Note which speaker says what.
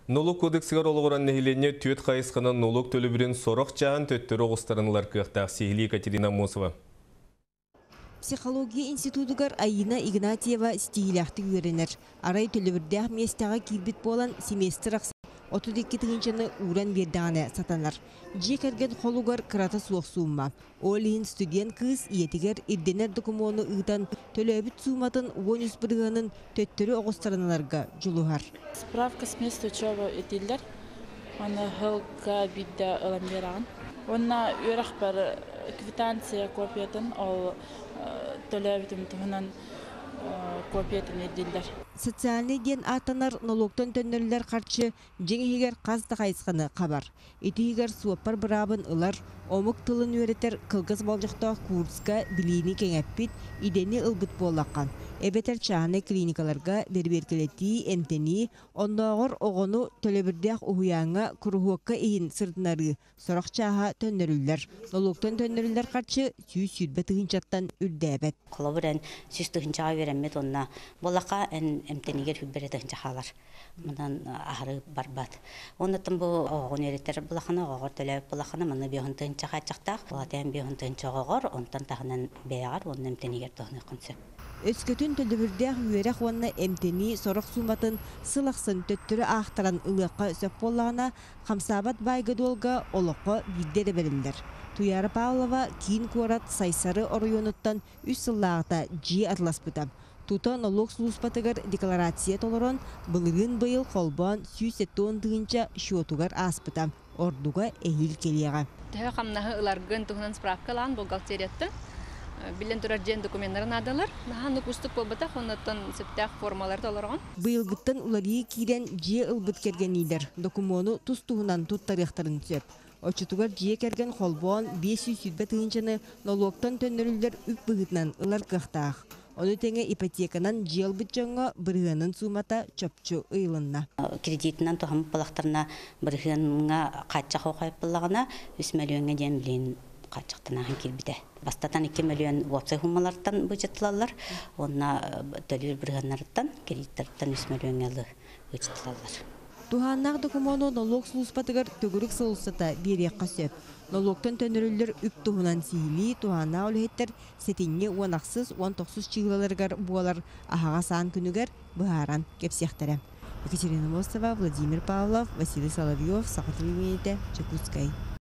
Speaker 1: Nolog кодексігер олығыран нәхилене түйет қайысқанын nolog төлібірін сорық жағын төттері оғыстарынылар күйіқтақ Сихили Екатерина Мосова.
Speaker 2: Психология институтугар Айна Игнатьева стиляхты үйренер. Арай төлібірдәқ местаға кирбит болан семестр ақса 32 тыңынчаны уран бердағаны сатанар. Жек әрген қолугар қырата суық суымма. Олейін студент кыз иетігер ирденер докумоны ұйтан төлөбіт суыматын ойнус бірғанын төттері оғыстарыныларға жұлығар.
Speaker 3: Справка с места учебы етілдер. Оны ғылға бидді ұламбераған. Онна үйрақ бір квитанция копиятын, ол төлөбітім тұғынан копиятын етілдер.
Speaker 2: Социальный ден атанар налогтан төннерлер қарчы жеңегер қазды қайысқаны қабар. Етігер суаппар бұрабын ұлар, омық тылын өретер қылғыз балжықта курска білейіні кеңәппет, идені ұлбыт болаққан. Эбетер чағаны клиникаларға берберкелеті әмтені, ондағыр оғыну төлебірдіғ ұхуяңа күріғуаққа ең сырдынары сұрақ чаға төннерлер. Налогтан төннерлер қарчы сүйбі тұғынчаттан үрдәбет.
Speaker 4: Қолабырын сүйстігінші веремет онна болақа әмтенегер хүббері тұғынша қалар. Мұндан ағыры барбат. Оннатын бұл оғын ереттер болақына, оғыр төләбіп болақына, мұны бейхін тұғынша қачақтақ. Болатайын бейхін тұғынша оғыр, онтан тағынан бейағар, оның әмтенегер тұғыны қынсы.
Speaker 2: Өскөтін төлібірдәқ үйерек онына әмтені сорық суматын сылақсын төттірі ақтаран ұлыққа сөп болағына қамсабат байгы долға олыққа бігдері берілдер. Туяры Павлова кейін қорат сайсары орайоныттан үс сыллағыта жи атлас бұтам. Тута налог службатыгар декларация толырын бұлығын бұйыл қолбан сүйсеттуын тұғынша шуатугар аспытам. Ордуға әйіл келеға.
Speaker 5: Тәе қамнағы ұларғын тұғынан справкалан бұлғалтеретті. Билен турар жен документтарын адалар. Нахан нукустук болбата хоннаттан септак формалар толоргон.
Speaker 2: Быйылгыттан уларии кирен же ылбыт кергенидер. Докумону тустугунан тут тарихтарын сөп. Очутугар же керген холбон 500 сүрбе тыгынчаны налогтан төннөрүлдер үп быгытнан ылар кыхтаах. Оны теңе ипотеканан жел битжонга бырыганын сумата чөпчү ыйлынна.
Speaker 4: Кредитинан тухам балактарына бырыганга кача хокайып баллагына 3 миллионга ден билин качактанаган кирбите. Бастатан 2 миллион вопсай хумалардан бюджетлалар, онна төлөр бырыганнардан кредиттардан 3 миллионга бюджетлалар.
Speaker 2: Туханнақ докумону налог службатыгар төгірік сылысыта береққа сөп. Налогтан төнірілдер үп туғынан сейілі туханна олеттер сетинне уанақсыз 19 чиғыларығар буалар ахаға сан күнігер бұхаран кепсияқтары. Екатерина Мосова, Владимир Павлов, Василий Соловьев, Сақатылы Менеті, Чекутскай.